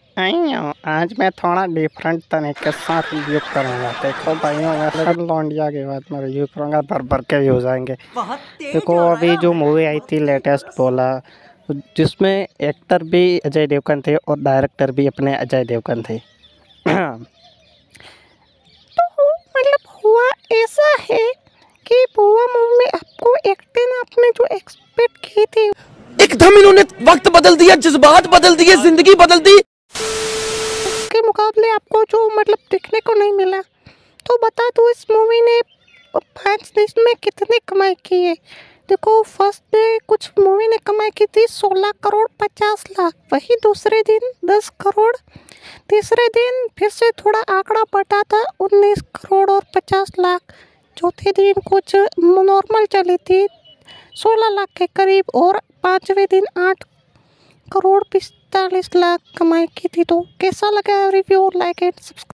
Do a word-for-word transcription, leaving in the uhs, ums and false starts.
आइयो आज मैं थोड़ा डिफरेंट तरीके से रिव्यू करूँगा। देखो भाइयों, मैं हर लौंडिया के बाद मैं रिव्यू करूँगा, भर भर के व्यूज़ आएंगे। देखो अभी जो मूवी आई थी लेटेस्ट बोला, जिसमें एक्टर भी अजय देवगन थे और डायरेक्टर भी अपने अजय देवगन थे। तो मतलब हुआ ऐसा है कि बुआ मूवी में आपको एक्टिंग आपने जो एक्सपेक्ट की थी, एकदम इन्होंने वक्त बदल दिया, जज्बात बदल दिए, जिंदगी बदल दी। के मुकाबले आपको जो मतलब देखने को नहीं मिला। तो बता दूँ इस मूवी ने पाँच दिन में कितने कमाई की है। देखो फर्स्ट डे कुछ मूवी ने कमाई की थी सोलह करोड़ पचास लाख, वही दूसरे दिन दस करोड़, तीसरे दिन फिर से थोड़ा आंकड़ा बढ़ा था उन्नीस करोड़ और पचास लाख, चौथे दिन कुछ नॉर्मल चली थी सोलह लाख के करीब, और पाँचवें दिन आठ करोड़ पिस्तालीस लाख कमाई की थी। तो कैसा लगा रिव्यू, लाइक एंड सब्सक्राइब।